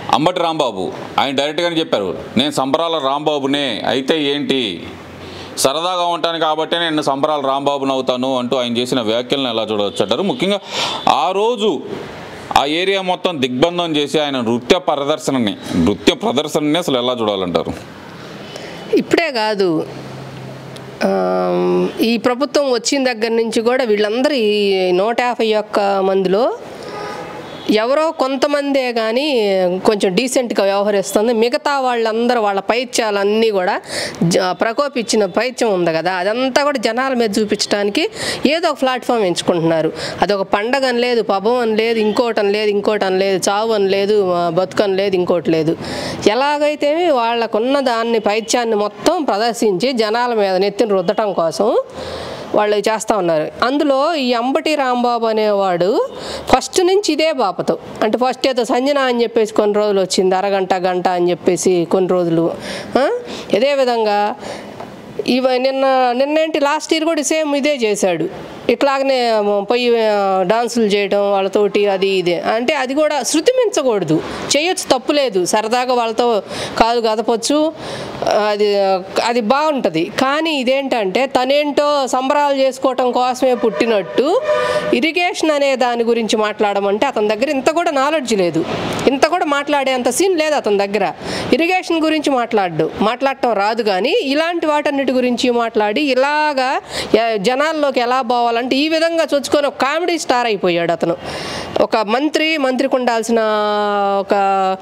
అంబటి రాంబాబు ఆయన డైరెక్ట్గానే చెప్పారు, నేను సంబరాల రాంబాబునే, అయితే ఏంటి సరదాగా ఉంటాను కాబట్టి నేను సంబరాల రాంబాబుని అవుతాను అంటూ ఆయన చేసిన వ్యాఖ్యలను ఎలా చూడవచ్చు అంటారు? ముఖ్యంగా ఆ రోజు ఆ ఏరియా మొత్తం దిగ్బంధం చేసి ఆయన నృత్య ప్రదర్శనని అసలు ఎలా చూడాలంటారు? ఇప్పుడే కాదు, ఈ ప్రభుత్వం వచ్చిన దగ్గర నుంచి కూడా వీళ్ళందరూ ఈ 151 మందిలో ఎవరో కొంతమందే కానీ కొంచెం డీసెంట్గా వ్యవహరిస్తుంది. మిగతా వాళ్ళందరూ వాళ్ళ పైత్యాలన్నీ కూడా ప్రకోపించిన పైత్యం ఉంది కదా, అదంతా కూడా జనాల మీద చూపించడానికి ఏదో ఒక ప్లాట్ఫామ్ ఎంచుకుంటున్నారు. అదొక పండగ అని లేదు, పబ్బం అని లేదు, ఇంకోటి అని లేదు, చావు అని లేదు, బతుకని లేదు, ఇంకోటి లేదు. ఎలాగైతే వాళ్ళకున్న దాన్ని పైత్యాన్ని మొత్తం ప్రదర్శించి జనాల మీద నెత్తిని రుద్దటం కోసం వాళ్ళు చేస్తూ ఉన్నారు. అందులో ఈ అంబటి రాంబాబు అనేవాడు ఫస్ట్ నుంచి ఇదే బాపతో, అంటే ఫస్ట్ ఏదో సంజన అని చెప్పేసి కొన్ని రోజులు వచ్చింది, అరగంట గంట అని చెప్పేసి కొన్ని రోజులు. ఇదే విధంగా నిన్నేంటి లాస్ట్ ఇయర్ కూడా సేమ్ ఇదే చేశాడు. ఇట్లాగనే పోయి డాన్సులు చేయడం వాళ్ళతోటి, అది ఇదే అంటే అది కూడా శృతి మించకూడదు, చేయొచ్చు, తప్పు లేదు, సరదాగా వాళ్ళతో కాలు గదపచ్చు, అది బాగుంటుంది. కానీ ఇదేంటంటే తనేంటో సంబరాలు చేసుకోవటం కోసమే పుట్టినట్టు ఇరిగేషన్ అనే దాని గురించి మాట్లాడమంటే అతని దగ్గర ఇంత కూడా నాలెడ్జ్ లేదు, ఇంత కూడా మాట్లాడేంత సీన్ లేదు అతని దగ్గర. ఇరిగేషన్ గురించి మాట్లాడటం రాదు, కానీ ఇలాంటి వాటన్నిటి గురించి మాట్లాడి ఇలాగా జనాల్లోకి ఎలా పోవాలంటే ఈ విధంగా చొచ్చుకొని ఒక కామెడీ స్టార్ అయిపోయాడు అతను. ఒక మంత్రికి ఉండాల్సిన ఒక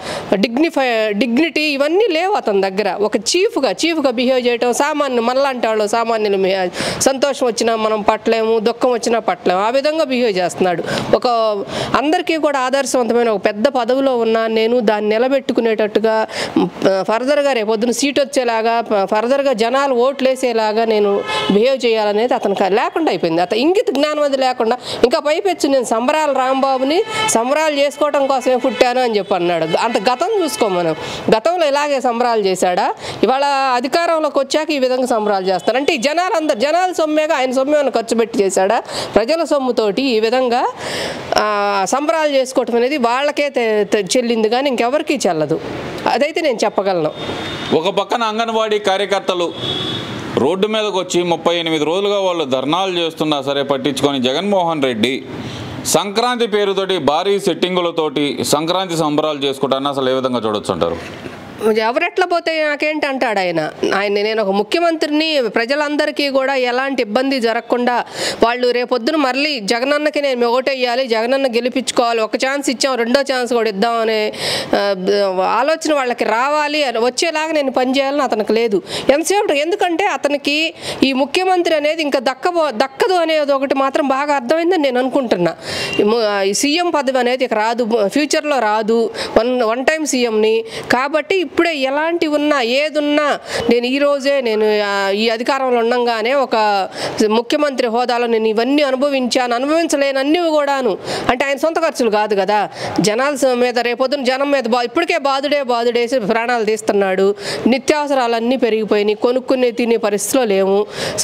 డిగ్నిటీ ఇవన్నీ లేవు అతని దగ్గర. ఒక చీఫ్గా బిహేవ్ చేయటం, మనలాంటి వాళ్ళు సామాన్యులు సంతోషం వచ్చినా మనం పట్టలేము, దుఃఖం వచ్చినా పట్టలేము, ఆ విధంగా బిహేవ్ చేస్తున్నాడు. ఒక అందరికీ కూడా ఆదర్శవంతమైన ఒక పెద్ద పదవిలో ఉన్నా నేను దాన్ని నిలబెట్టుకునేటట్టుగా ఫర్దర్గా రేపొద్దున సీట్ వచ్చేలాగా ఫర్దర్గా జనాలు ఓట్లు వేసేలాగా నేను బిహేవ్ చేయాలనేది అతనికి లేకుండా అయిపోయింది. అతను ఇంగిత జ్ఞానం అది లేకుండా ఇంకా పైపెచ్చు నేను సంబరాల రాంబాబుని సంబరాలు చేసుకోవడం కోసమే పుట్టాను అని చెప్పి అన్నాడు. అంత గతం చూసుకో మనం, గతంలో ఇలాగే సంబరాలు చేశాడా, ఇవాళ అధికారంలోకి వచ్చాక ఈ విధంగా సంబరాలు చేస్తారు అంటే జనాల సొమ్మేగా ఆయన సొమ్మేమైనా ఖర్చు పెట్టి చేశాడా? ప్రజల సొమ్ముతోటి ఈ విధంగా సంబరాలు చేసుకోవటం అనేది వాళ్ళకే చెల్లింది కానీ ఇంకెవరికీ చెల్లదు, అదైతే నేను చెప్పగలను. ఒక పక్కన అంగన్వాడీ కార్యకర్తలు రోడ్డు మీదకి వచ్చి 38 రోజులుగా వాళ్ళు ధర్నాలు చేస్తున్నా సరే పట్టించుకొని జగన్మోహన్ రెడ్డి సంక్రాంతి పేరుతోటి భారీ సెట్టింగులతోటి సంక్రాంతి సంబరాలు చేసుకుంటారని అసలు ఏ విధంగా చూడొచ్చు అంటారు? ఎవరెట్లా పోతే నాకేంటి అంటాడు ఆయన. నేను ఒక ముఖ్యమంత్రిని, ప్రజలందరికీ కూడా ఎలాంటి ఇబ్బంది జరగకుండా వాళ్ళు రేపొద్దున మళ్ళీ జగనన్నకి నేను ఓటేయాలి, జగనన్న గెలిపించుకోవాలి, ఒక ఛాన్స్ ఇచ్చాం రెండో ఛాన్స్ కూడా ఇద్దామనే ఆలోచన వాళ్ళకి రావాలి, వచ్చేలాగా నేను పనిచేయాలని అతనికి లేదు ఎంతసేపు. ఎందుకంటే అతనికి ఈ ముఖ్యమంత్రి అనేది ఇంకా దక్కదు అనేది ఒకటి మాత్రం బాగా అర్థమైందని నేను అనుకుంటున్నా. ఈ సీఎం పదవి అనేది ఇక రాదు, ఫ్యూచర్లో రాదు, వన్ టైం సీఎంని. కాబట్టి ఇప్పుడే ఎలాంటి ఉన్నా ఏదున్నా నేను ఈరోజే నేను ఈ అధికారంలో ఉండగానే ఒక ముఖ్యమంత్రి హోదాలో నేను ఇవన్నీ అనుభవించలేనన్నీ కూడాను. అంటే ఆయన సొంత ఖర్చులు కాదు కదా, జనాల మీద రేపొద్దున జనం మీద ఇప్పటికే బాదుడేసి ప్రాణాలు తీస్తున్నాడు. నిత్యావసరాలన్నీ పెరిగిపోయినాయి, కొనుక్కునే తినే పరిస్థితిలో లేవు.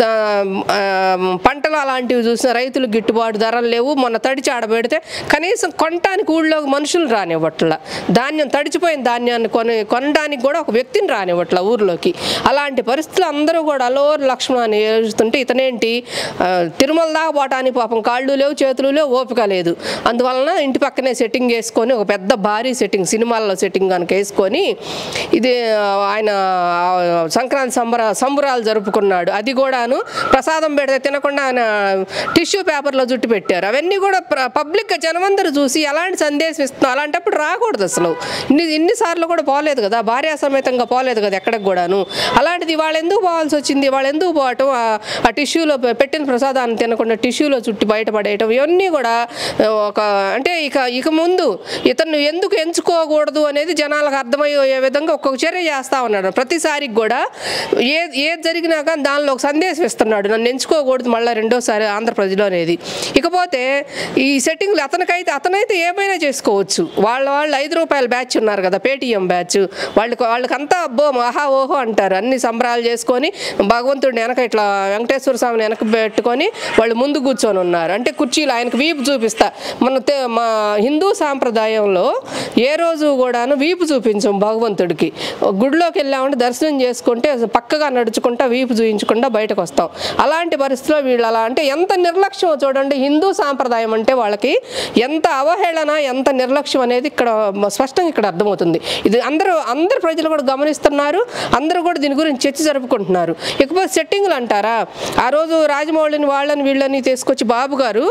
పంటలు అలాంటివి చూసిన రైతులకు గిట్టుబాటు ధరలు లేవు. మొన్న తడిచి ఆడబెడితే కనీసం కొనటానికి ఊళ్ళోకి మనుషులు రానివ్వట్ల, ధాన్యం తడిచిపోయిన ధాన్యాన్ని కొనడానికి కూడా ఒక వ్యక్తిని రానివ్వట్ల ఊర్లోకి. అలాంటి పరిస్థితులు అందరూ కూడా అలోరు లక్ష్మణాన్ని ఏడుస్తుంటే ఇతనేంటి తిరుమల దాకా పోవటానికి పాపం కాళ్ళు లేవు, చేతులు లేవు, ఓపిక లేదు. అందువలన ఇంటి పక్కనే సెట్టింగ్ వేసుకొని ఒక పెద్ద భారీ సెట్టింగ్, సినిమాల్లో సెట్టింగ్ కనుక వేసుకొని ఇది ఆయన సంక్రాంతి సంబరాలు జరుపుకున్నాడు. అది కూడాను ప్రసాదం పెడితే తినకుండా ఆయన టిష్యూ పేపర్లో జుట్టు పెట్టారు. అవన్నీ కూడా పబ్లిక్గా జనమందరూ చూసి ఎలాంటి సందేశం ఇస్తున్నాం. అలాంటప్పుడు రాకూడదు అసలు. ఇన్నిసార్లు కూడా పోలేదు కదా, భార్య సమేతంగా పోలేదు కదా ఎక్కడికి కూడాను. అలాంటిది వాళ్ళు ఎందుకు పోవాల్సి వచ్చింది, వాళ్ళు ఎందుకు పోవటం, ఆ టిష్యూలో పెట్టిన ప్రసాదాన్ని తినకుండా టిష్యూలో చుట్టి బయటపడేయటం, ఇవన్నీ కూడా ఒక అంటే ఇక ముందు ఇతను ఎందుకు ఎంచుకోకూడదు అనేది జనాలకు అర్థమయ్యే విధంగా ఒక్కొక్క చర్య చేస్తూ ఉన్నాడు. ప్రతిసారికి కూడా ఏది జరిగినా కానీ దానిలో ఒక సందేశం ఇస్తున్నాడు, నన్ను ఎంచుకోకూడదు మళ్ళీ రెండోసారి ఆంధ్రప్రదేశ్లో అనేది. ఇకపోతే ఈ సెట్టింగ్లు అతనైతే ఏమైనా చేసుకోవచ్చు. వాళ్ళు ₹5 బ్యాచ్ ఉన్నారు కదా, పేటీఎం బ్యాచ్, వాళ్ళకంతా అబ్బో మహా ఓహో అంటారు. అన్ని సంబరాలు చేసుకొని భగవంతుడిని వెనక ఇట్లా వెంకటేశ్వర స్వామిని వెనక పెట్టుకొని వాళ్ళు ముందు కూర్చొని ఉన్నారు. అంటే కుర్చీలు ఆయనకు వీపు చూపిస్తా. మా హిందూ సాంప్రదాయంలో ఏ రోజు కూడాను వీపు చూపించం భగవంతుడికి. గుడిలోకి వెళ్ళామంటే దర్శనం చేసుకుంటే పక్కగా నడుచుకుంటా వీపు చూపించకుండా బయటకు వస్తాం. అలాంటి పరిస్థితిలో వీళ్ళు అలా అంటే ఎంత నిర్లక్ష్యం చూడండి. హిందూ సాంప్రదాయం అంటే వాళ్ళకి ఎంత అవహేళన, ఎంత నిర్లక్ష్యం అనేది ఇక్కడ స్పష్టంగా ఇక్కడ అర్థమవుతుంది. ఇది అందరు ప్రజలు కూడా గమనిస్తున్నారు. అందరూ కూడా దీని గురించి చర్చ జరుపుకుంటున్నారు. ఇకపోతే సెట్టింగ్లు అంటారా, ఆ రోజు రాజమౌళిని వాళ్ళని వీళ్ళని తీసుకొచ్చి బాబు గారు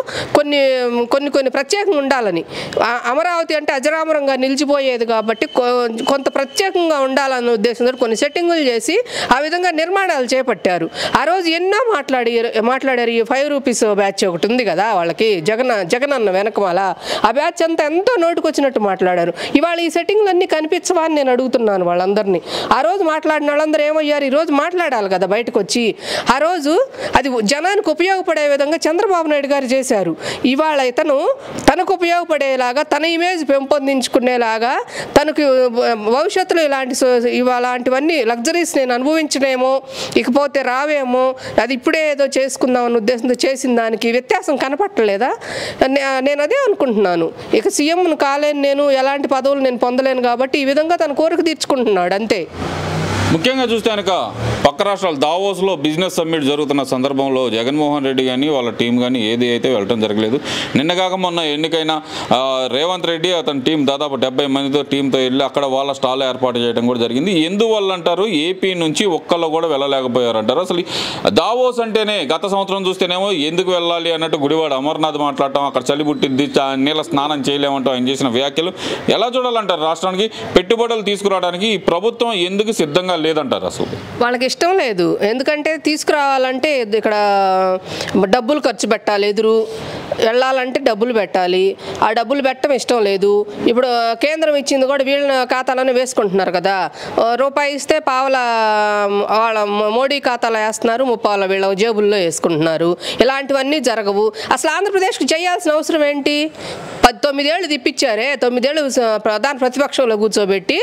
కొన్ని ప్రత్యేకంగా ఉండాలని, అమరావతి అంటే అజరామరంగా నిలిచిపోయేది కాబట్టి కొంత ప్రత్యేకంగా ఉండాలన్న ఉద్దేశంతో కొన్ని సెట్టింగులు చేసి ఆ విధంగా నిర్మాణాలు చేపట్టారు. ఆ రోజు ఎన్నో మాట్లాడారు. ఈ 5 రూపీస్ బ్యాచ్ ఒకటి ఉంది కదా వాళ్ళకి, జగనన్న వెనకమాల, ఆ బ్యాచ్ అంతా ఎంతో నోటుకొచ్చినట్టు మాట్లాడారు. ఇవాళ ఈ సెట్టింగ్లన్నీ కనిపించవా అని నేను అడుగుతున్నాను వాళ్ళందరినీ. ఆ రోజు మాట్లాడిన వాళ్ళందరూ ఏమయ్యారు? ఈ రోజు మాట్లాడాలి కదా బయటకు వచ్చి. ఆ రోజు అది జనానికి ఉపయోగపడే విధంగా చంద్రబాబు నాయుడు గారు చేశారు. ఇవాళ తనకు ఉపయోగపడేలాగా, తన ఇమేజ్ పెంపొందించుకునేలాగా, తనకు భవిష్యత్తులో ఇలాంటివన్నీ లగ్జరీస్ నేను అనుభవించనేమో, ఇకపోతే రావేమో, అది ఇప్పుడే ఏదో చేసుకుందాం అన్న ఉద్దేశంతో చేసిన దానికి వ్యత్యాసం కనపట్టలేదా? నేను అదే అనుకుంటున్నాను. ఇక సీఎంను కాలేను, నేను ఎలాంటి పదవులు నేను పొందలేను కాబట్టి ఈ విధంగా తన కోరిక తీర్చుకుంటున్నాడు అంతే. ముఖ్యంగా చూస్తే కనుక పక్క రాష్ట్రాలు దావోస్లో బిజినెస్ సమ్మిట్ జరుగుతున్న సందర్భంలో జగన్మోహన్ రెడ్డి కానీ వాళ్ళ టీం కానీ ఏది అయితే వెళ్ళటం జరగలేదు. నిన్నగాక మొన్న ఎన్నికైన రేవంత్ రెడ్డి అతని టీం దాదాపు 70 మందితో టీంతో వెళ్ళి అక్కడ వాళ్ళ స్టాల్ ఏర్పాటు చేయడం కూడా జరిగింది. ఎందువల్ల అంటారు? ఏపీ నుంచి ఒక్కళ్ళు కూడా వెళ్ళలేకపోయారు అంటారు. అసలు దావోస్ అంటేనే గత సంవత్సరం చూస్తేనేమో ఎందుకు వెళ్ళాలి అన్నట్టు గుడివాడ అమర్నాథ్ మాట్లాడటం, అక్కడ చలి పుట్టిద్ది, నీళ్ళ స్నానం చేయలేమంటూ ఆయన చేసిన వ్యాఖ్యలు ఎలా చూడాలంటారు? రాష్ట్రానికి పెట్టుబడులు తీసుకురావడానికి ఈ ప్రభుత్వం ఎందుకు సిద్ధంగా లేదంటారు? అసలు వాళ్ళకి ఇష్టం లేదు. ఎందుకంటే తీసుకురావాలంటే ఇక్కడ డబ్బులు ఖర్చు పెట్టాలి, వెళ్ళాలంటే డబ్బులు పెట్టాలి. ఆ డబ్బులు పెట్టడం ఇష్టం లేదు. ఇప్పుడు కేంద్రం ఇచ్చింది కూడా వీళ్ళ ఖాతాలోనే వేసుకుంటున్నారు కదా. రూపాయి ఇస్తే పావల వాళ్ళ మోడీ ఖాతాలో వేస్తున్నారు, 30 వీళ్ళ జేబుల్లో వేసుకుంటున్నారు. ఇలాంటివన్నీ జరగవు. అసలు ఆంధ్రప్రదేశ్కి చేయాల్సిన అవసరం ఏంటి? 19 ఏళ్ళు తిప్పించారే, 9 ఏళ్ళు ప్రధాన ప్రతిపక్షంలో కూర్చోబెట్టి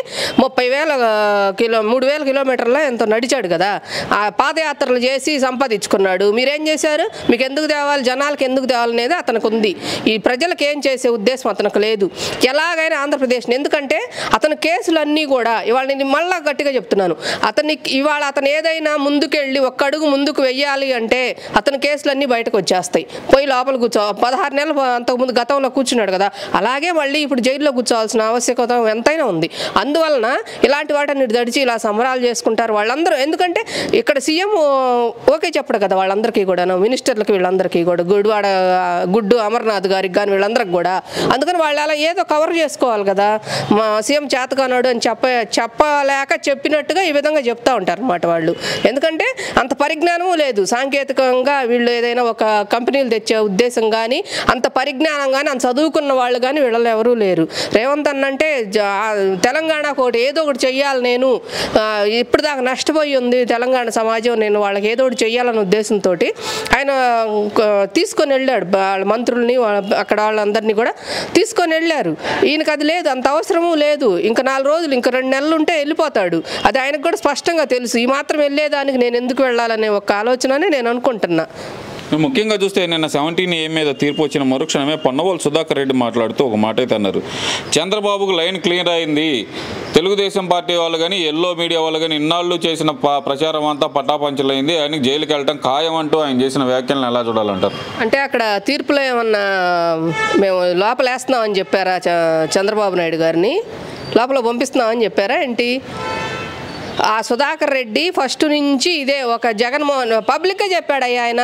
3,000 కిలోమీటర్ల ఎంతో నడిచాడు కదా. ఆ పాదయాత్రలు చేసి సంపాదించుకున్నాడు. మీరేం చేశారు? మీకు ఎందుకు తేవాలి, జనాలకు ఎందుకు తేవాలి అనేది అతనికి ఉంది. ఈ ప్రజలకు ఏం చేసే ఉద్దేశం అతనికి లేదు. ఎలాగైనా ఆంధ్రప్రదేశ్ని, ఎందుకంటే అతని కేసులన్నీ కూడా ఇవాళ నేను మళ్ళా గట్టిగా చెప్తున్నాను, ఇవాళ అతను ఏదైనా ముందుకెళ్ళి ఒక్క అడుగు ముందుకు వెయ్యాలి అంటే అతని కేసులన్నీ బయటకు వచ్చేస్తాయి. పోయి లోపల 16 నెలలు అంతకుముందు గతంలో కూర్చున్నాడు కదా, అలాగే మళ్ళీ ఇప్పుడు జైల్లో కూర్చోవాల్సిన ఆవశ్యకత ఎంతైనా ఉంది. అందువలన ఇలాంటి వాటిని దడిచి ఇలా సంబరాలు చేసుకుంటారు వాళ్ళందరూ. ఎందుకంటే ఇక్కడ సీఎం ఓకే చెప్పడు కదా వాళ్ళందరికీ కూడా, మినిస్టర్లకి వీళ్ళందరికీ కూడా, గుడ్డు అమర్నాథ్ గారికి కానీ వీళ్ళందరికి కూడా. అందుకని వాళ్ళు అలా ఏదో కవర్ చేసుకోవాలి కదా. మా సీఎం చేతకానాడు అని చెప్పలేక చెప్పినట్టుగా ఈ విధంగా చెప్తా ఉంటారు అన్నమాట వాళ్ళు. ఎందుకంటే అంత పరిజ్ఞానము లేదు. సాంకేతికంగా వీళ్ళు ఏదైనా ఒక కంపెనీలు తెచ్చే ఉద్దేశం కానీ, అంత పరిజ్ఞానం కానీ, అంత చదువుకున్న వాళ్ళు కానీ వీళ్ళలో ఎవరూ లేరు. రేవంత్ అన్నంటే తెలంగాణకు ఏదో ఒకటి చెయ్యాలి, నేను ఇప్పుడు దాకా నష్టపోయి ఉంది తెలంగాణ సమాజం, నేను వాళ్ళకి ఏదో ఒకటి చెయ్యాలనే ఉద్దేశంతో ఆయన తీసుకొని వెళ్ళాడు. వాళ్ళ మంత్రుల్ని అక్కడ వాళ్ళందరినీ కూడా తీసుకొని వెళ్ళారు. ఈయనకు అది లేదు, అంత అవసరము లేదు. ఇంకా 4 రోజులు, ఇంకా 2 నెలలు ఉంటే వెళ్ళిపోతాడు. అది ఆయనకు కూడా స్పష్టంగా తెలుసు. ఈ మాత్రం వెళ్ళేదానికి నేను ఎందుకు వెళ్ళాలనే ఒక ఆలోచనని నేను అనుకుంటున్నా. ముఖ్యంగా చూస్తే నిన్న 17A మీద తీర్పు వచ్చిన మరుక్షణమే పొన్నవోలు సుధాకర్ రెడ్డి మాట్లాడుతూ ఒక మాట అయితే అన్నారు. చంద్రబాబుకు లైన్ క్లియర్ అయింది, తెలుగుదేశం పార్టీ వాళ్ళు కానీ ఎల్లో మీడియా వాళ్ళు కానీ ఇన్నాళ్ళు చేసిన ప్రచారం అంతా పటాపంచలైంది, ఆయనకి జైలుకి వెళ్ళటం ఖాయం అంటూ ఆయన చేసిన వ్యాఖ్యలను ఎలా చూడాలంటారు? అంటే అక్కడ తీర్పులో ఏమన్నా మేము లోపల వేస్తున్నామని చెప్పారా? చంద్రబాబు నాయుడు గారిని లోపల పంపిస్తున్నామని చెప్పారా ఏంటి? ఆ సుధాకర్ రెడ్డి ఫస్ట్ నుంచి ఇదే ఒక జగన్మోహన్ పబ్లిక్గా చెప్పాడు. ఆయన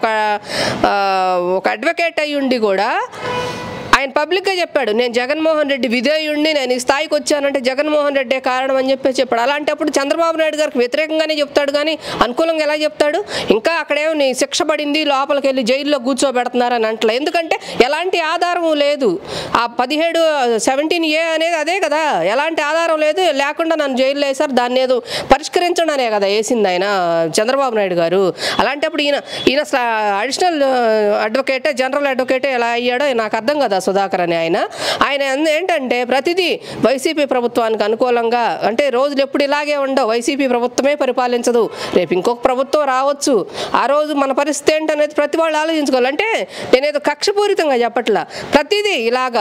ఒక అడ్వకేట్ అయ్యి ఉండి కూడా ఆయన పబ్లిక్గా చెప్పాడు, నేను జగన్మోహన్ రెడ్డి విధేయుడిని, నేను ఈ స్థాయికి వచ్చానంటే జగన్మోహన్ రెడ్డే కారణం అని చెప్పాడు. అలాంటప్పుడు చంద్రబాబు నాయుడు గారికి వ్యతిరేకంగానే చెప్తాడు కానీ అనుకూలంగా ఎలా చెప్తాడు? ఇంకా అక్కడేమో నీ శిక్ష పడింది, లోపలికి వెళ్ళి జైల్లో కూర్చోబెడుతున్నారని అంటలే. ఎందుకంటే ఎలాంటి ఆధారం లేదు. ఆ 17A అనేది అదే కదా, ఎలాంటి ఆధారం లేదు, లేకుండా నన్ను జైల్లో వేశారు, దాన్ని ఏదో పరిష్కరించడనే కదా వేసింది ఆయన చంద్రబాబు నాయుడు గారు. అలాంటప్పుడు ఈయన అడిషనల్ అడ్వకేటే, జనరల్ అడ్వకేటే ఎలా అయ్యాడో నాకు అర్థం కదా. సుధాకర్ అని ఆయన ఏంటంటే ప్రతిదీ వైసీపీ ప్రభుత్వానికి అనుకూలంగా, అంటే రోజులు ఎప్పుడు ఇలాగే ఉండవు, వైసీపీ ప్రభుత్వమే పరిపాలించదు, రేపు ఇంకొక ప్రభుత్వం రావచ్చు, ఆ రోజు మన పరిస్థితి ఏంటనేది ప్రతి వాళ్ళు ఆలోచించుకోవాలి. అంటే నేనేదో కక్షపూరితంగా చెప్పట్లా, ప్రతిదీ ఇలాగా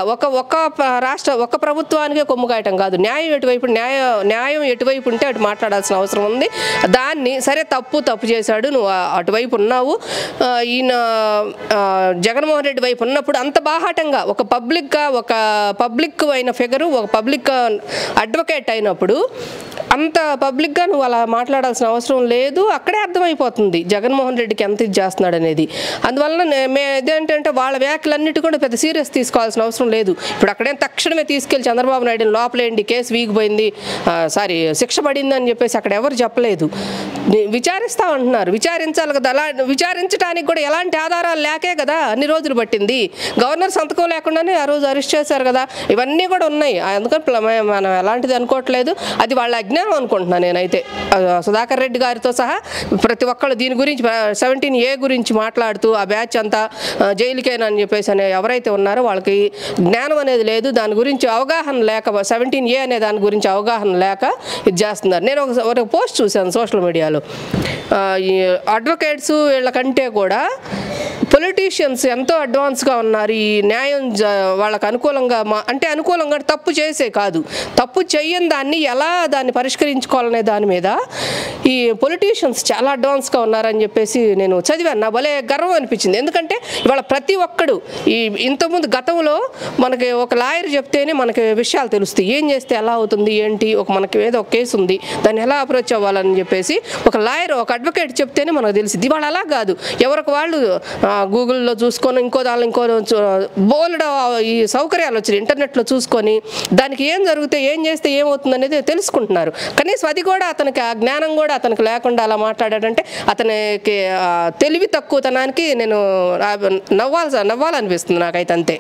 ఒక ప్రభుత్వానికే కొమ్ము కాయటం కాదు, న్యాయం ఎటువైపు ఉంటే అటు మాట్లాడాల్సిన అవసరం ఉంది. దాన్ని సరే తప్పు చేశాడు, నువ్వు అటువైపు ఉన్నావు, ఈయన జగన్మోహన్ రెడ్డి వైపు ఉన్నప్పుడు అంత బాహాటంగా ఒక పబ్లిక్ అయిన ఫిగరు, ఒక పబ్లిక్ అడ్వకేట్ అయినప్పుడు అంత పబ్లిక్గా నువ్వు అలా మాట్లాడాల్సిన అవసరం లేదు. అక్కడే అర్థమైపోతుంది జగన్మోహన్ రెడ్డికి ఎంత ఇది చేస్తున్నాడు అనేది. అందువలన ఇదేంటంటే వాళ్ళ వ్యాఖ్యలన్నిటి కూడా పెద్ద సీరియస్ తీసుకోవాల్సిన అవసరం లేదు. ఇప్పుడు అక్కడే తక్షణమే తీసుకెళ్లి చంద్రబాబు నాయుడుని లోపలేండి, కేసు వీగిపోయింది, శిక్ష పడింది అని చెప్పేసి అక్కడ ఎవరు చెప్పలేదు. విచారిస్తామంటున్నారు, విచారించాలి కదా. అలా విచారించడానికి కూడా ఎలాంటి ఆధారాలు లేకే కదా అన్ని రోజులు పట్టింది. గవర్నర్ సంతకం లేకుండానే ఆ రోజు అరెస్ట్ చేశారు కదా, ఇవన్నీ కూడా ఉన్నాయి. అందుకని మనం ఎలాంటిది అనుకోవట్లేదు, అది వాళ్ళ అజ్ఞానం అనుకుంటున్నాను నేనైతే. సుధాకర్ రెడ్డి గారితో సహా ప్రతి ఒక్కళ్ళు దీని గురించి 17A గురించి మాట్లాడుతూ ఆ బ్యాచ్ అంతా జైలుకేనని చెప్పేసి ఎవరైతే ఉన్నారో వాళ్ళకి జ్ఞానం అనేది లేదు, దాని గురించి అవగాహన లేక 17A అనే దాని గురించి అవగాహన లేక ఇది చేస్తున్నారు. నేను ఒక పోస్ట్ చూశాను సోషల్ మీడియాలో, ఈ అడ్వకేట్స్ వీళ్ళకంటే కూడా పొలిటీషియన్స్ ఎంతో అడ్వాన్స్గా ఉన్నారు. ఈ న్యాయం వాళ్ళకు అనుకూలంగా అంటే అనుకూలంగా తప్పు చేసే కాదు, తప్పు చెయ్యని దాన్ని పరిష్కరించుకోవాలనే దాని మీద ఈ పొలిటీషియన్స్ చాలా అడ్వాన్స్గా ఉన్నారని చెప్పేసి నేను చదివాను. నా భలే గర్వం అనిపించింది. ఎందుకంటే ఇవాళ ప్రతి ఒక్కడు ఇంతకుముందు గతంలో మనకి ఒక లాయర్ చెప్తేనే మనకి విషయాలు తెలుస్తాయి, ఏం చేస్తే ఎలా అవుతుంది ఏంటి, మనకి ఏదో ఒక కేసు ఉంది దాన్ని ఎలా అప్రోచ్ అవ్వాలని చెప్పేసి ఒక లాయర్ ఒక అడ్వకేట్ చెప్తేనే మనకు తెలిసింది. ఇవాళ అలా కాదు, ఎవరికి వాళ్ళు గూగుల్లో చూసుకొని ఇంకో బోల్డ్ ఈ సౌకర్యాలు వచ్చినాయి, ఇంటర్నెట్లో చూసుకొని దానికి ఏం జరిగితే ఏం చేస్తే ఏమవుతుంది అనేది తెలుసుకుంటున్నారు. కనీసం అది కూడా అతనికి ఆ జ్ఞానం కూడా అతనికి లేకుండా అలా మాట్లాడాడంటే అతనికి తెలివి తక్కువతనానికి నేను నవ్వాలనిపిస్తుంది నాకైతే అంతే.